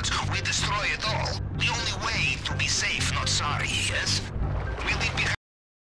yards, we destroy it all. The only way to be safe, not sorry, yes? We leave behind